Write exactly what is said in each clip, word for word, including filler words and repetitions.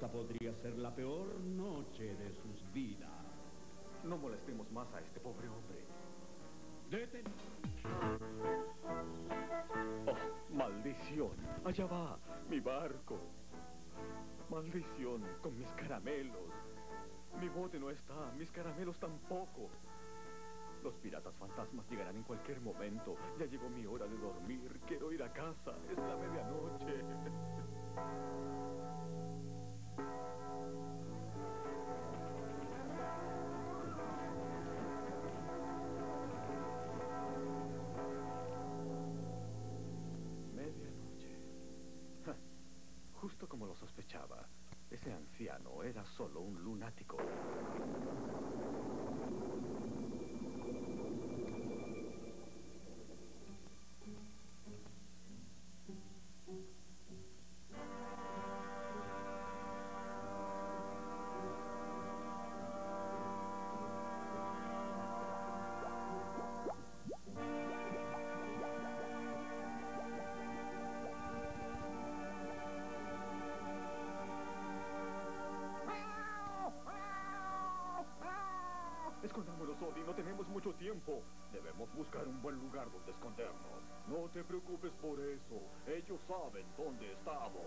Esta podría ser la peor noche de sus vidas. No molestemos más a este pobre hombre. ¡Deten! ¡Oh, maldición! Allá va, mi barco. Maldición, con mis caramelos. Mi bote no está, mis caramelos tampoco. Los piratas fantasmas llegarán en cualquier momento. Ya llegó mi hora de dormir. Quiero ir a casa. Es la medianoche. Medianoche. Ja, justo como lo sospechaba. Ese anciano era solo un lunático. Escondámonos, Odie, no tenemos mucho tiempo. Debemos buscar un buen lugar donde escondernos. No te preocupes por eso. Ellos saben dónde estamos.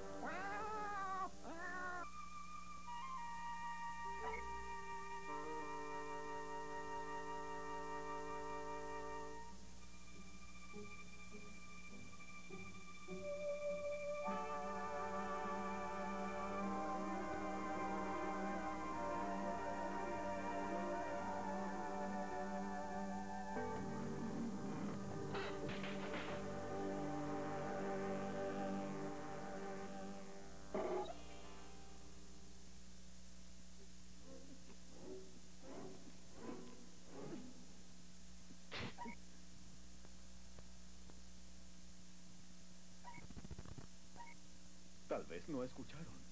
Tal vez no escucharon.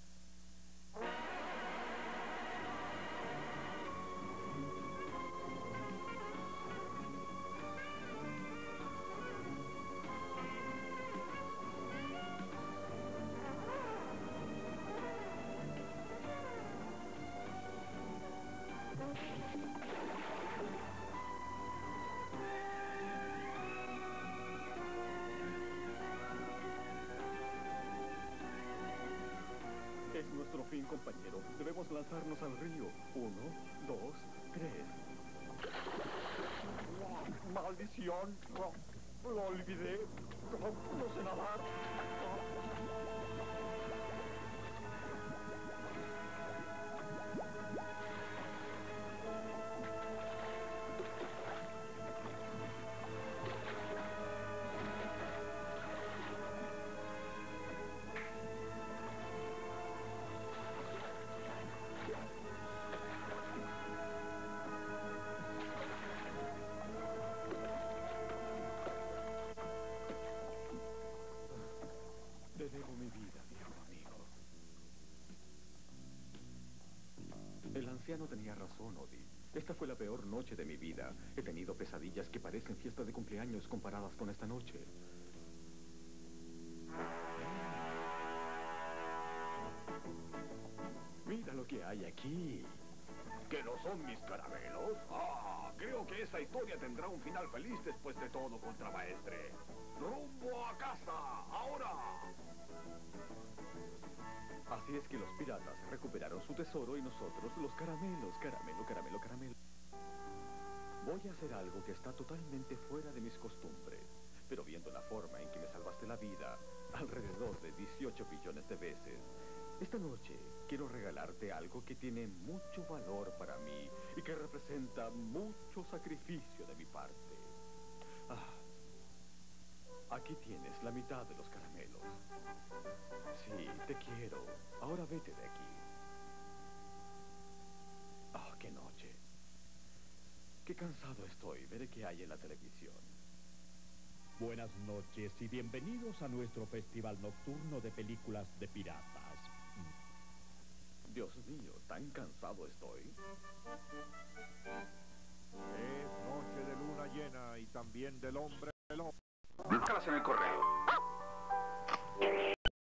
Es nuestro fin, compañero. Debemos lanzarnos al río. Uno, dos, tres. ¡Maldición! Lo olvidé. No sé nadar. Te debo mi vida, viejo amigo. El anciano tenía razón, Odie. Esta fue la peor noche de mi vida. He tenido pesadillas que parecen fiesta de cumpleaños comparadas con esta noche. Mira lo que hay aquí. ¿Que no son mis caramelos? Ah, creo que esa historia tendrá un final feliz después de todo, contramaestre. ¡Rumbo a casa! ¡Ahora! Así es que los piratas recuperaron su tesoro y nosotros los caramelos. Caramelo, caramelo, caramelo. Voy a hacer algo que está totalmente fuera de mis costumbres. Pero viendo la forma en que me salvaste la vida, alrededor de dieciocho billones de veces, esta noche quiero regalarte algo que tiene mucho valor para mí y que representa mucho sacrificio de mi parte. Ah, aquí tienes la mitad de los caramelos. Sí, te quiero. Ahora vete de aquí. Ah, qué noche. Qué cansado estoy. Veré qué hay en la televisión. Buenas noches y bienvenidos a nuestro festival nocturno de películas de piratas. Dios mío, tan cansado estoy. Es noche de luna llena y también del hombre del hombre. Búscalas en el correo.